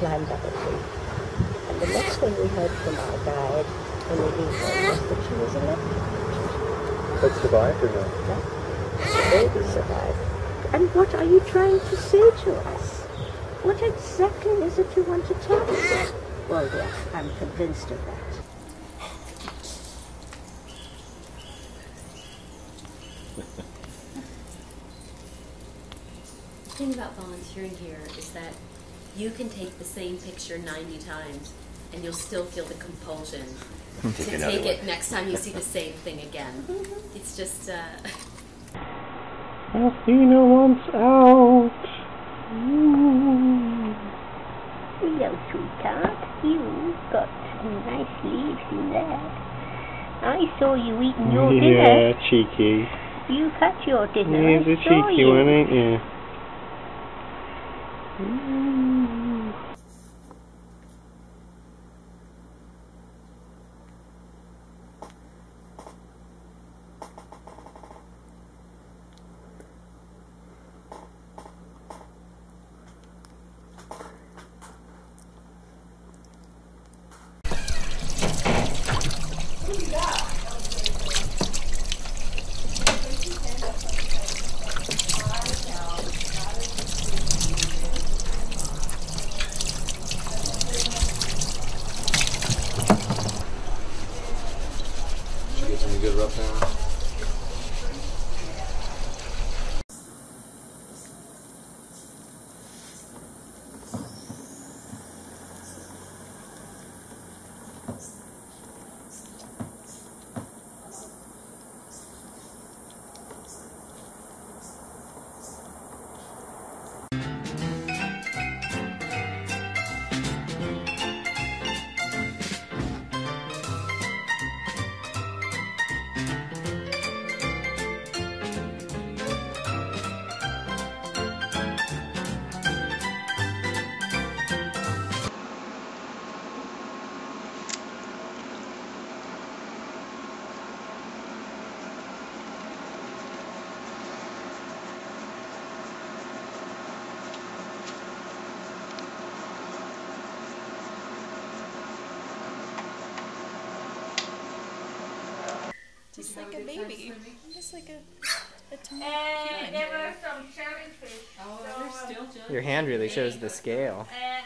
climbed up a tree. And the next thing we heard from our guide when we leave her was that she was electrocuted. But survived or no? No, the baby survived. And what are you trying to say to us? What exactly is it you want to tell us? Well, yes, I'm convinced of that. The thing about volunteering here is that you can take the same picture 90 times and you'll still feel the compulsion to take it next time you see the same thing again. It's just, Athena wants out. Hello, sweetheart. You got some nice leaves in there. I saw you eating your dinner. Yeah, cheeky. You cut your dinner. He's a cheeky one, ain't you? Good rub down. Just like a baby. Just like a tiny And human. there were some jellyfish. Oh, they're still jellyfish. Your hand really shows the scale. And